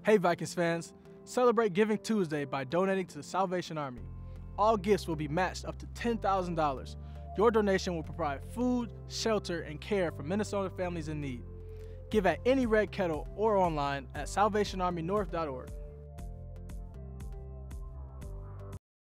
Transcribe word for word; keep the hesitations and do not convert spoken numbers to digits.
Hey Vikings fans, celebrate Giving Tuesday by donating to the Salvation Army. All gifts will be matched up to ten thousand dollars. Your donation will provide food, shelter, and care for Minnesota families in need. Give at any Red Kettle or online at salvation army north dot org.